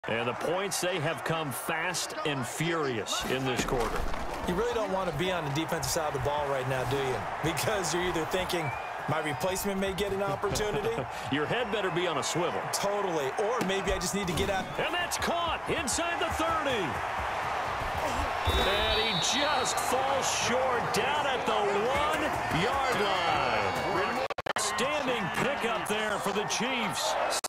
And the points, they have come fast and furious in this quarter. You really don't want to be on the defensive side of the ball right now, do you? Because you're either thinking, my replacement may get an opportunity. Your head better be on a swivel. Totally. Or maybe I just need to get out. And that's caught inside the 30. And he just falls short down at the 1-yard line. Standing pickup there for the Chiefs.